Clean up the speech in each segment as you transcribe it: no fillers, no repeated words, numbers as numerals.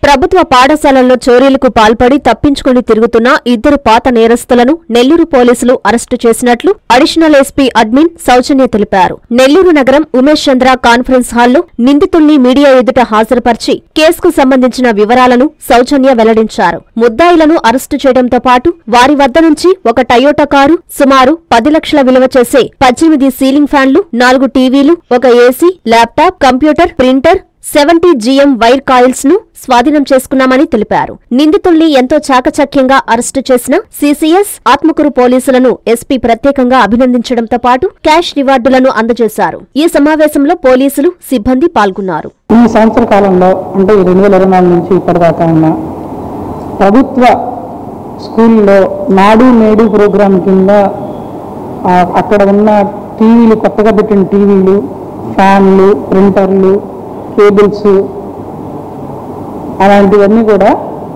ప్రభుత్వ పాఠశాలల్లో చోరీలకు పాల్పడి తప్పించుకుని తిరుగుతున్న ఇద్దరు పాత నేరస్తులను నెల్లూరు పోలీసులు అరెస్టు చేసినట్లు అడిషనల్ ఎస్పీ అడ్మిన్ సౌజన్య తెలిపారు. నెల్లూరు నగరం ఉమేష్ చంద్ర కాన్ఫరెన్స్ హాల్లో నిందితుల్ని మీడియా ఎదుట హాజరుపర్చి కేసుకు సంబంధించిన వివరాలను సౌజన్య వెల్లడించారు. ముద్దాయిలను అరెస్టు చేయడంతో పాటు వారి వద్ద నుంచి ఒక టయోటా కారు, సుమారు 10 లక్షల విలువ చేసే 18 సీలింగ్ ఫ్యాన్లు, 4 టీవీలు, ఒక AC, laptop, computer, printer, 70 GM wire coils ను స్వాధీనం చేసుకున్నామని తెలిపారు. నిందితుల్ని ఎంతో చాకచక్యంగా అరెస్టు చేసిన సిసిఎస్ ఆత్మకూరు పోలీసులను ఎస్పీ ప్రత్యేకంగా అభినందించడంతో పాటు క్యాష్ రివార్డులను అందజేశారు. ఈ సమావేశంలో పోలీసులు, సిబ్బంది పాల్గొన్నారు. ఈ సంవత్సర కాలంలో అంటే 2024 నుంచి ఇప్పటిదాకా ఉన్న ప్రభుత్వ స్కూల్లో నాడు నేడు ప్రోగ్రాం కింద అక్కడ ఉన్న టీవీలు, కొత్తగా పెట్టిన టీవీలు, ఫ్యాన్లు, ప్రింటర్లు, కేబుల్స్ అలాంటివన్నీ కూడా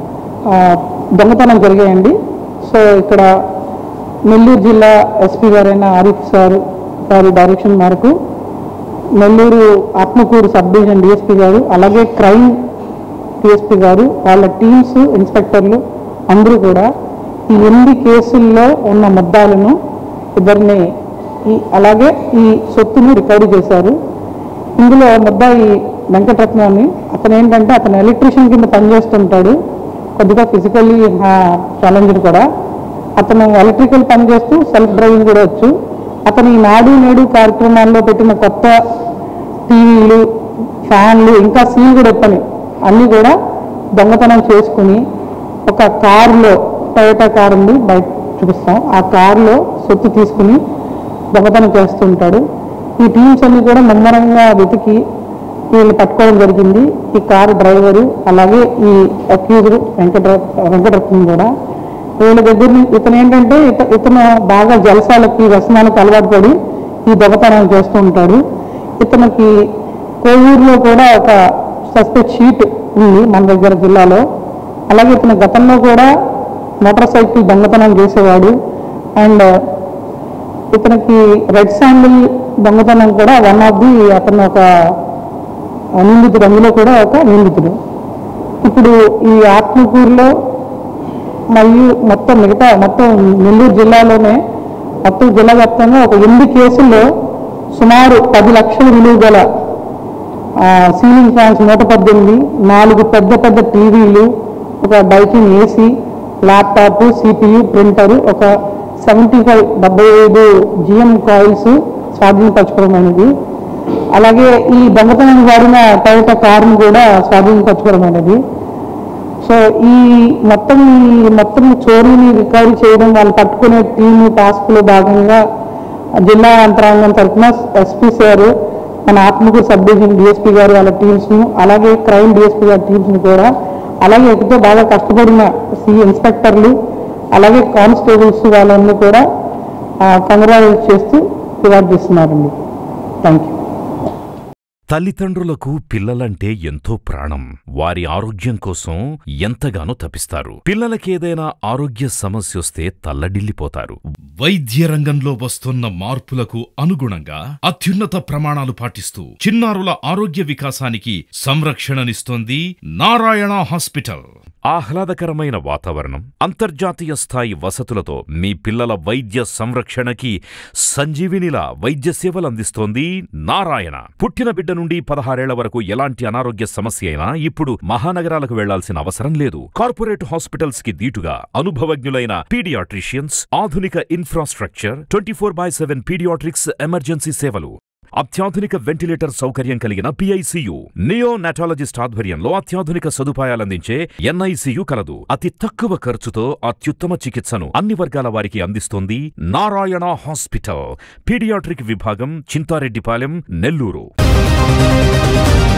దొంగతనం జరిగాయండి. సో ఇక్కడ నెల్లూరు జిల్లా ఎస్పీ గారైన ఆరిఫ్ సార్ వారి డైరెక్షన్ మేరకు Nellore Atmakur sub division DSP గారు, అలాగే క్రైమ్ డిఎస్పీ గారు, వాళ్ళ టీమ్స్, ఇన్స్పెక్టర్లు అందరూ కూడా ఈ 8 కేసుల్లో ఉన్న ముద్దాలను ఇద్దరిని అలాగే ఈ సొత్తును రికవరీ చేశారు. ఇందులో ముద్దాయి వెంకటరత్నం అని అతను ఏంటంటే అతను ఎలక్ట్రీషియన్ కింద పనిచేస్తుంటాడు. కొద్దిగా ఫిజికల్లీ ఛాలెంజ్డ్ కూడా. అతను ఎలక్ట్రికల్ పనిచేస్తూ సెల్ఫ్ డ్రైవింగ్ కూడా వచ్చు. అతను ఈ నాడు నేడు కార్యక్రమాల్లో పెట్టిన కొత్త టీవీలు, ఫ్యాన్లు, ఇంకా సీల్ కూడా పని అన్నీ కూడా దొంగతనం చేసుకుని ఒక కారులో, టయోటా కారు ఉంది, బయట చూపిస్తాం, ఆ కారులో సొత్తు తీసుకుని దొంగతనం చేస్తుంటాడు. ఈ టీమ్స్ అన్ని కూడా ముమ్మరంగా వెతికి వీళ్ళు పట్టుకోవడం జరిగింది. ఈ కారు డ్రైవరు అలాగే ఈ అక్యూజ్డ్ వెంకటరత్నం కూడా. వీళ్ళ దగ్గర ఇతను ఏంటంటే ఇతను బాగా జలసాలకి, వ్యసనాలకు అలవాటు పడి ఈ దొంగతనాలు చేస్తూ ఉంటాడు. ఇతనికి కోవూరులో కూడా ఒక సస్పెక్ట్ షీట్ ఉంది మన దగ్గర జిల్లాలో. అలాగే ఇతను గతంలో కూడా మోటార్ సైకిల్ దొంగతనం చేసేవాడు. అండ్ ఇతనికి రెడ్ శాండిల్ దొంగతనం కూడా వన్ ఆఫ్ ది అతను ఒక నిందితుడు, అందులో కూడా ఒక నిందితుడు. ఇప్పుడు ఈ ఆత్మకూరులో మరియు మొత్తం నెల్లూరు జిల్లాలోనే మొత్తం జిల్లా వ్యాప్తంగా ఒక 8 కేసుల్లో సుమారు 10 లక్షల విలువ గల సీలింగ్ ఫ్యాన్స్ 118, 4 పెద్ద టీవీలు, ఒక Daikin AC, laptop, CPU, printer, ఒక 75 GM కాయిల్స్ స్వాధీనపరచుకోవడమైనది. అలాగే ఈ దొంగతనం వాడిన టయోటా కారును కూడా స్వాధీనపరచుకోవడమైనది. సో ఈ మొత్తం చోరీని రికవరీ చేయడం, వాళ్ళు పట్టుకునే టీము టాస్క్లో భాగంగా జిల్లా యంత్రాంగం తరఫున ఎస్పీ సార్, మన ఆత్మకూరు సబ్ డివిజన్ డిఎస్పీ గారు వాళ్ళ టీమ్స్ను, అలాగే క్రైమ్ డిఎస్పీ గారి టీమ్స్ను కూడా, అలాగే ఎక్కడితో బాగా కష్టపడిన ఇన్స్పెక్టర్లు, అలాగే కానిస్టేబుల్స్ వాళ్ళని కూడా కంగ్రాచులేట్ చేస్తూ రివార్డ్ చేస్తున్నారండి. Thank you. తల్లిదండ్రులకు పిల్లలంటే ఎంతో ప్రాణం. వారి ఆరోగ్యం కోసం ఎంతగానో తపిస్తారు. పిల్లలకేదైనా ఆరోగ్య సమస్యొస్తే తల్లడిల్లిపోతారు. వైద్య రంగంలో వస్తున్న మార్పులకు అనుగుణంగా అత్యున్నత ప్రమాణాలు పాటిస్తూ చిన్నారుల ఆరోగ్య వికాసానికి సంరక్షణనిస్తోంది నారాయణ హాస్పిటల్. ఆహ్లాదకరమైన వాతావరణం, అంతర్జాతీయ స్థాయి వసతులతో మీ పిల్లల వైద్య సంరక్షణకి సంజీవినిలా వైద్య సేవలందిస్తోంది నారాయణ. పుట్టిన బిడ్డ నుండి 16 ఏళ్ల వరకు ఎలాంటి అనారోగ్య సమస్య అయినా ఇప్పుడు మహానగరాలకు వెళ్లాల్సిన అవసరం లేదు. కార్పొరేట్ హాస్పిటల్స్ కి దీటుగా అనుభవజ్ఞులైన పీడియాట్రిషియన్స్, ఆధునిక ఇన్ఫ్రాస్ట్రక్చర్, 24/7 పీడియాట్రిక్స్ ఎమర్జెన్సీ సేవలు, అత్యాధునిక వెంటిలేటర్ సౌకర్యం కలిగిన పిఐసియు, నియోనాటాలజిస్ట్ ఆధ్వర్యంలో అత్యాధునిక సదుపాయాలందించే ఎన్ఐసియు కలదు. అతి తక్కువ ఖర్చుతో అత్యుత్తమ చికిత్సను అన్ని వర్గాల వారికి అందిస్తోంది నారాయణ హాస్పిటల్. పీడియాట్రిక్ విభాగం, చింతారెడ్డిపాలెం, నెల్లూరు.